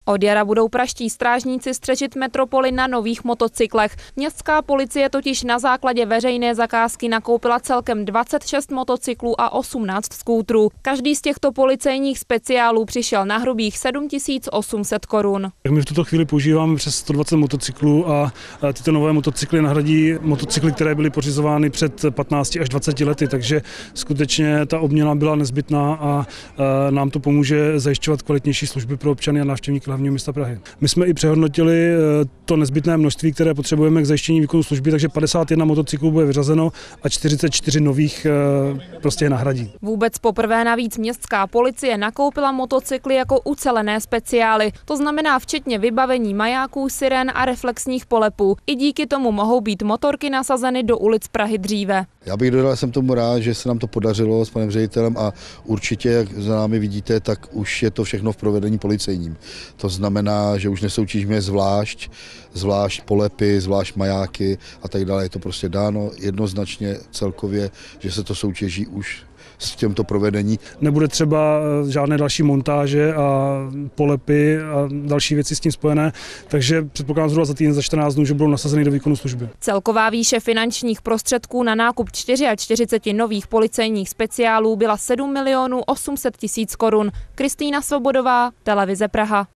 Od jara budou pražští strážníci střežit metropoli na nových motocyklech. Městská policie totiž na základě veřejné zakázky nakoupila celkem 26 motocyklů a 18 skútrů. Každý z těchto policejních speciálů přišel na hrubých 7 800 korun. My v tuto chvíli používáme přes 120 motocyklů a tyto nové motocykly nahradí motocykly, které byly pořizovány před 15 až 20 lety, takže skutečně ta obměna byla nezbytná a nám to pomůže zajišťovat kvalitnější služby pro občany a návštěvníky hlavního města Prahy. My jsme i přehodnotili to nezbytné množství, které potřebujeme k zajištění výkonu služby, takže 51 motocyklů bude vyřazeno a 44 nových prostě je nahradí. Vůbec poprvé navíc městská policie nakoupila motocykly jako ucelené speciály, to znamená včetně vybavení majáků, sirén a reflexních polepů. I díky tomu mohou být motorky nasazeny do ulic Prahy dříve. Já bych dodal, jsem tomu rád, že se nám to podařilo s panem ředitelem a určitě, jak za námi vidíte, tak už je to všechno v provedení policejním. To znamená, že už nesoutěžíme zvlášť polepy, zvlášť majáky a tak dále. Je to prostě dáno jednoznačně celkově, že se to soutěží už s těmto provedení. Nebude třeba žádné další montáže a polepy a další věci s tím spojené, takže předpokládám zhruba za týden, za 14 dnů, že budou nasazeny do výkonu služby. Celková výše finančních prostředků na nákup 44 nových policejních speciálů byla 7 800 000 korun. Kristýna Svobodová, Televize Praha.